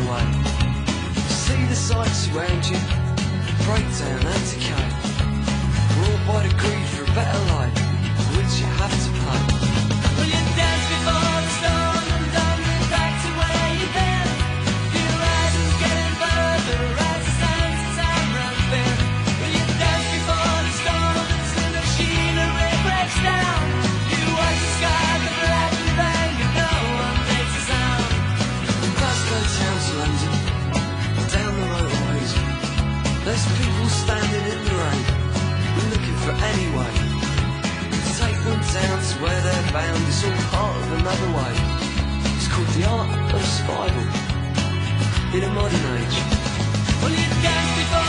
away. See the sights around you, breakdown and decay, brought by the greed for a better life, which you have to pay. Will you dance before the storm and don't look back to where you've been? Your horizon's getting further as the sun's time runs thin. Will you dance before the storm as the machinery breaks down? You watch the sky, the black and bang, and no one makes a sound. Past those towns of London, down the motorways, there's people standing in the rain, looking for any way to take them down to where they're bound. It's all part of another way. It's called the art of survival in a modern age. Will you dance before